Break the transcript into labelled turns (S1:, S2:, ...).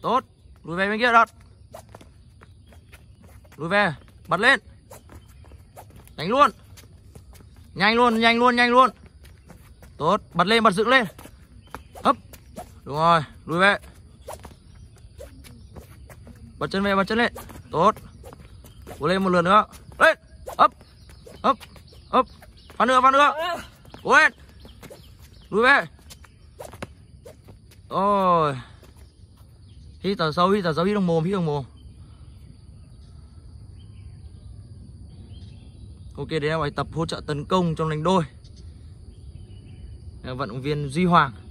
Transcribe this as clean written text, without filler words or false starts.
S1: Tốt. Lùi về bên kia đặt. Lùi về. Bật lên. Đánh luôn. Nhanh luôn, nhanh luôn, nhanh luôn. Tốt. Bật lên, bật dựng lên. Hấp. Đúng rồi. Lùi về. Bật chân về, bật chân lên. Tốt. Cố lên một lượt nữa. Lên. Hấp. Hấp. Hấp. Phát nữa, phát nữa. Cố lên. Lùi về. Rồi. Hít thở sâu, hít thở sâu, hít đồng mồm, hít đồng mồm. Ok, đấy là bài tập hỗ trợ tấn công trong đánh đôi. Vận động viên Duy Hoàng.